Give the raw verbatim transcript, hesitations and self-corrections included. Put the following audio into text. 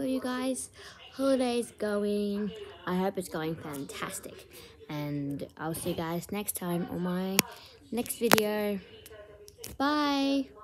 you guys holidays going. I hope it's going fantastic, and I'll see you guys next time on my next video. Bye.